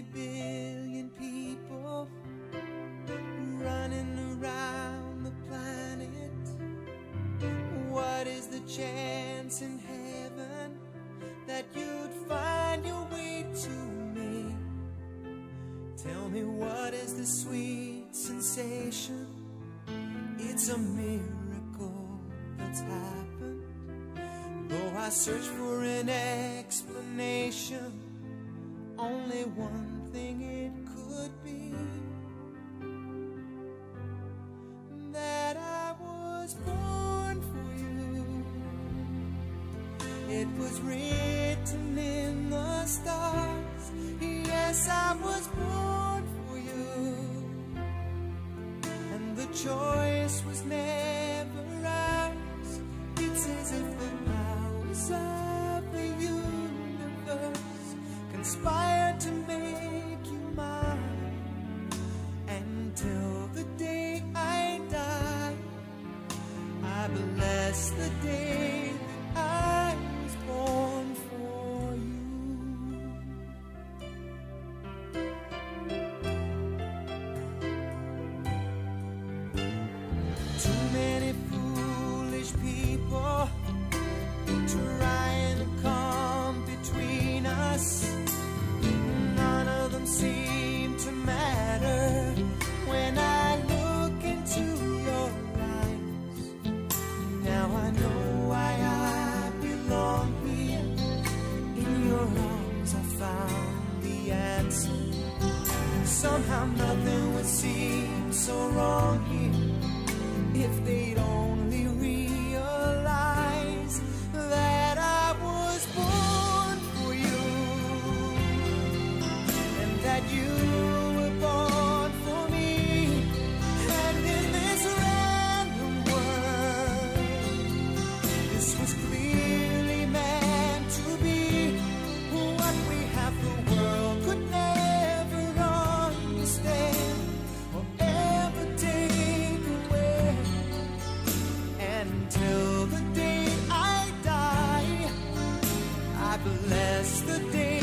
billion people running around the planet. What is the chance in heaven that you'd find your way to me? Tell me, what is the sweet sensation? It's a miracle that's happened. Though I search for an explanation, only one thing it could be: that I was born for you. It was written in the stars. Yes, I was born for you. And the choice was never ours. It's as if the powers of the universe conspired to make you mine. And till the day I die, I bless the day that I was born for you. Too many foolish people trying to come between us. None of them seem to matter when I look into your eyes. Now I know why I belong here. In your arms I found the answer. Somehow nothing would seem so wrong here if they'd only realize that I was born for you, and that you were born for me. And in this random world, this was clearly meant to be. What we have, the world could never understand or ever take away. Until the day I die, I bless the day